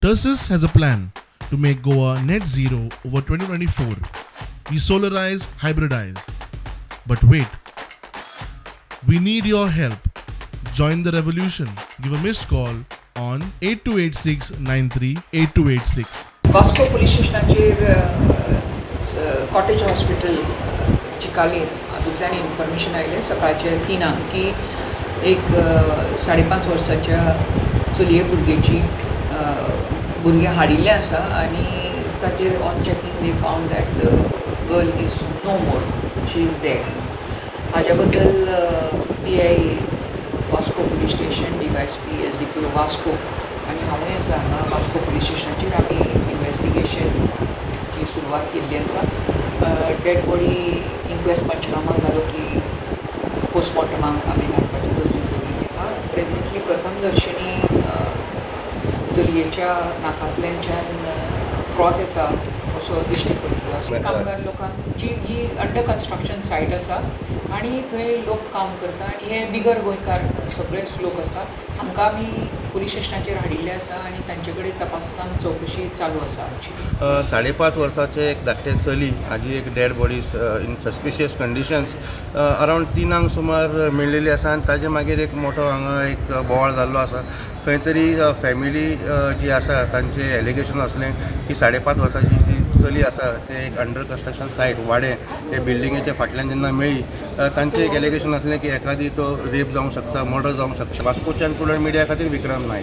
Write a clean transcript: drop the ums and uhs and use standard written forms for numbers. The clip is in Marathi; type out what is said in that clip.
Tursus has a plan to make Goa net zero over 2024. We solarize, hybridize. But wait, we need your help. Join the revolution. Give a missed call on 828693 8286. Vasco police स्टेशनाचेर कॉटेज हॉस्पिटल चिकाले हातूंतल्यान इन्फॉर्मेशन आयलें सकाळचे 3 की एक 5.5 वर्साच्या चलये भुरगे हाडिल्ले आसा आनी ताचेर on checking they found that the girl is no more, she is dead. हाज्या बद्दल PI Vasco police station, DYSP SDPO Vasco आनी हांवूय आसा हांगा वास्को पुलिस स्टेशनाचेर आमी इन्वेस्टिगेशनची सुरवात केल्ली आसा. डेड बॉडी इन्क्वेस्ट पंचनामा जालो की पोस्टमॉर्टमाक आमी घालपाची तरतूद दवरिल्ली आहा. प्रेझेंटली प्रथमदर्शनी चलयेच्या नाकांतल्यान फ्रॉथ येता असो दिश्टी पडिल्लो. कामगार लोकांची ही अंडर कन्स्ट्रक्शन सायट आसा आनी थंय लोक काम करता आनी हे बिगर गोंयकार सगळेच लोक आसा. हांकां आमी पुलीस स्टेशनाचेर हाडिल्ले आसा आनी तांचे कडेन तपासकाम चवकशी चालू आसा आमची. 5.5 वर्साचे एक धाकटे चली हाजी एक dead body in suspicious conditions around 3 सुमार मेळिल्ली आसा आनी ताजे मागीर एक मोठो हांगा एक बोवाळ जाल्लो आसा. खंय तरी फॅमिली जी आसा तांचे एलिगेशन आसलें की 5.5 वर्साची जी चली आसा ते एक अंडर कन्स्ट्रक्शन सायट वाडे ते बिल्डिंगेच्या फाटल्यान जेन्ना मेळ्ळी तांचें एक एलिगेशन आसलें की एखादी तो रेप जावंक शकता, मर्डर जावंक शकता. वास्कोच्यान पुलर मिडिया खातीर विक्रम नायक.